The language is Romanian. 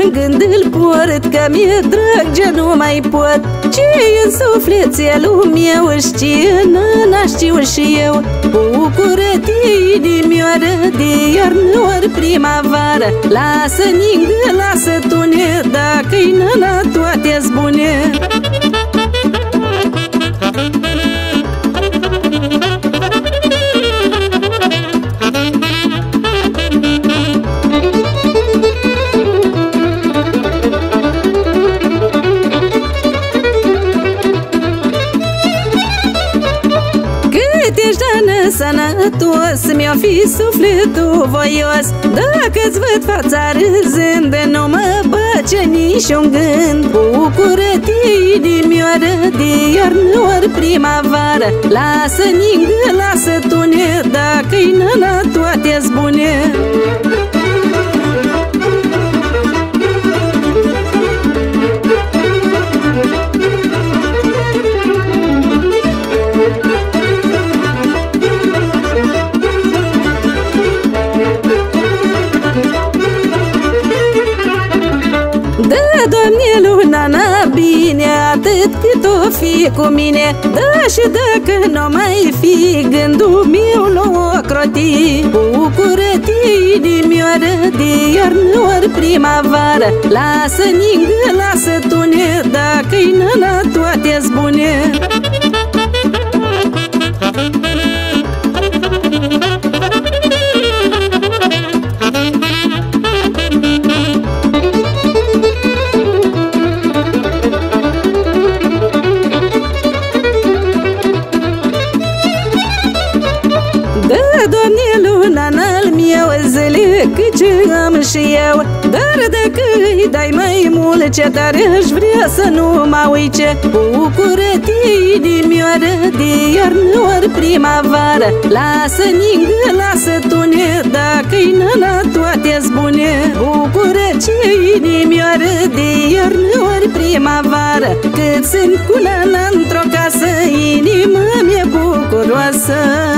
în gând îl port, că mi-e drag ce nu mai pot. Ce-i în sufletelul meu știe, n-a știu și eu. Bucură-te, inimioară, de iarnă ori primăvară. Lasă ningă, lasă tune, dacă-i năna toate-s bune. Sănătos mi-o fi sufletul voios, dacă-ți văd fața râzând, nu mă băce nici-un gând. Bucură-te, inimioară, de iarnă ori primăvară. Lasă ningă, lasă tune, dacă-i năna toate-s bune. Doamne, nana, bine, atât cât o fi cu mine. Da, și dacă nu mai fi, gândul meu l-o croti. Bucură-te, inimioară, de iarnă ori primăvară. Lasă ningă, lasă tune, dacă-i năna toate-s bune. Doamne, luna n-al meu zile cât ce am și eu. Dar dacă îi dai mai mult, ce tare aș vrea să nu mă uice. Bucură-te, inimioară, de iarnă ori primăvară. Lasă ningă, lasă tune, dacă-i năna toate-s bune. Bucură-te, inimioară, de iarnă ori primăvară. Cât sunt cu nana într-o casă, inima mi-e bucuroasă.